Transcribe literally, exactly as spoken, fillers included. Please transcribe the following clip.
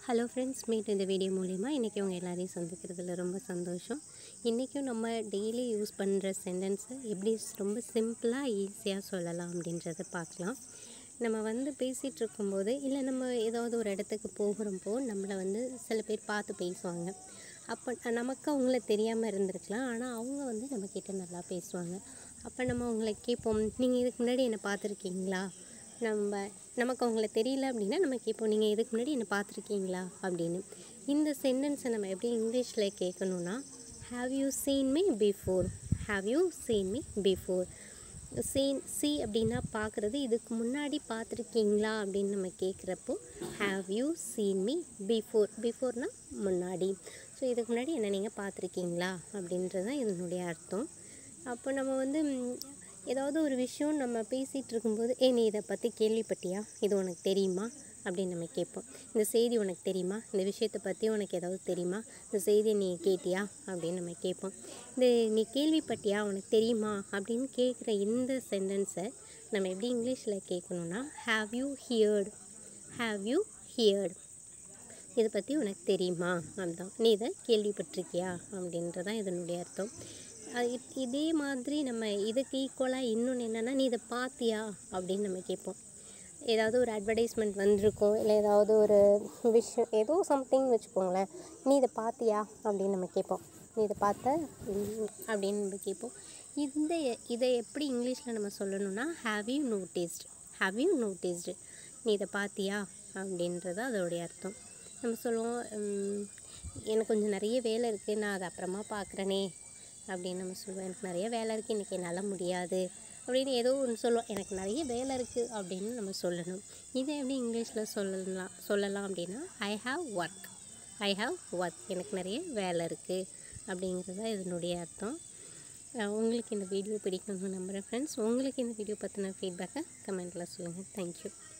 Hello friends, meet இந்த வீடியோ மூலிமா இன்றைக்கி உங்கள் எல்லாரையும் சந்திக்கிறதுல ரொம்ப சந்தோஷம். இன்றைக்கும் நம்ம டெய்லி யூஸ் பண்ணுற சென்டென்ஸை எப்படி ரொம்ப சிம்பிளாக ஈஸியாக சொல்லலாம் அப்படின்றத பார்க்கலாம். நம்ம வந்து பேசிகிட்டு இருக்கும்போது இல்லை நம்ம ஏதாவது ஒரு இடத்துக்கு போகிறப்போ நம்மளை வந்து சில பேர் பார்த்து பேசுவாங்க. அப்போ நமக்கு அவங்கள தெரியாமல் இருந்திருக்கலாம், ஆனால் அவங்க வந்து நம்மக்கிட்ட நல்லா பேசுவாங்க. அப்போ நம்ம அவங்கள கேட்போம், நீங்கள் இதுக்கு முன்னாடி என்னை பார்த்துருக்கீங்களா? நம்ம நமக்கு அவங்கள தெரியல அப்படின்னா நம்ம கேட்போம், நீங்கள் இதுக்கு முன்னாடி என்னை பார்த்துருக்கீங்களா அப்படின்னு. இந்த சென்டென்ஸை நம்ம எப்படி இங்கிலீஷில் கேட்கணுன்னா, have you seen me before, have you seen me before. Seen see அப்படின்னா பார்க்குறது, இதுக்கு முன்னாடி பார்த்துருக்கீங்களா அப்படின்னு நம்ம கேட்குறப்போ have you seen me before, பிஃபோர்னால் முன்னாடி. ஸோ இதுக்கு முன்னாடி என்ன நீங்கள் பார்த்துருக்கீங்களா அப்படின்றது தான் இதனுடைய அர்த்தம். அப்போ நம்ம வந்து ஏதாவது ஒரு விஷயம் நம்ம பேசிகிட்டு இருக்கும்போது, ஏ நீ இதை பற்றி கேள்விப்பட்டியா, இது உனக்கு தெரியுமா அப்படின்னு நம்ம கேட்போம். இந்த செய்தி உனக்கு தெரியுமா, இந்த விஷயத்தை பற்றி உனக்கு ஏதாவது தெரியுமா, இந்த செய்தியை நீ கேட்டியா அப்படின்னு நம்ம கேட்போம். இந்த நீ கேள்விப்பட்டியா, உனக்கு தெரியுமா அப்படின்னு கேட்குற இந்த சென்டென்ஸை நம்ம எப்படி இங்கிலீஷில் கேட்கணுன்னா, have you heard, have you heard, இதை பற்றி உனக்கு தெரியுமா, அதுதான் நீ இதை கேள்விப்பட்டிருக்கியா அப்படின்றதான் இதனுடைய அர்த்தம். இதே மாதிரி நம்ம இதுக்கு ஈக்குவலாக இன்னொன்று என்னென்னா, நீ இதை பார்த்தியா அப்படின்னு நம்ம கேட்போம். ஏதாவது ஒரு அட்வர்டைஸ்மெண்ட் வந்திருக்கோம், இல்லை ஏதாவது ஒரு விஷயம் ஏதோ சம்திங் வச்சுக்கோங்களேன், நீ இதை பார்த்தியா அப்படின்னு நம்ம கேட்போம். நீ இதை பார்த்த அப்படின்னு நம்ம கேட்போம். இந்த இதை எப்படி இங்கிலீஷில் நம்ம சொல்லணும்னா, have you noticed, have you noticed, நீ இதை பார்த்தியா அப்படின்றது அதோடைய அர்த்தம். நம்ம சொல்லுவோம், எனக்கு கொஞ்சம் நிறைய வேலை இருக்குது, நான் அதை அப்புறமா பார்க்குறேனே அப்படின்னு நம்ம சொல்லுவோம். எனக்கு நிறைய வேலை இருக்குது, இன்றைக்கி என்னால் முடியாது அப்படின்னு ஏதோ ஒன்று சொல்லுவோம். எனக்கு நிறைய வேலை இருக்குது அப்படின்னு நம்ம சொல்லணும். இதை எப்படி இங்கிலீஷில் சொல்லலாம் சொல்லலாம் அப்படின்னா, I have work, I have work, எனக்கு நிறைய வேலை இருக்குது அப்படிங்கிறது தான் இதனுடைய அர்த்தம். உங்களுக்கு இந்த வீடியோ பிடிக்கணும்னு நம்புகிறேன் ஃப்ரெண்ட்ஸ். உங்களுக்கு இந்த வீடியோ பற்றின ஃபீட்பேக்கை கமெண்ட்டில் சொல்லுங்கள். தேங்க்யூ.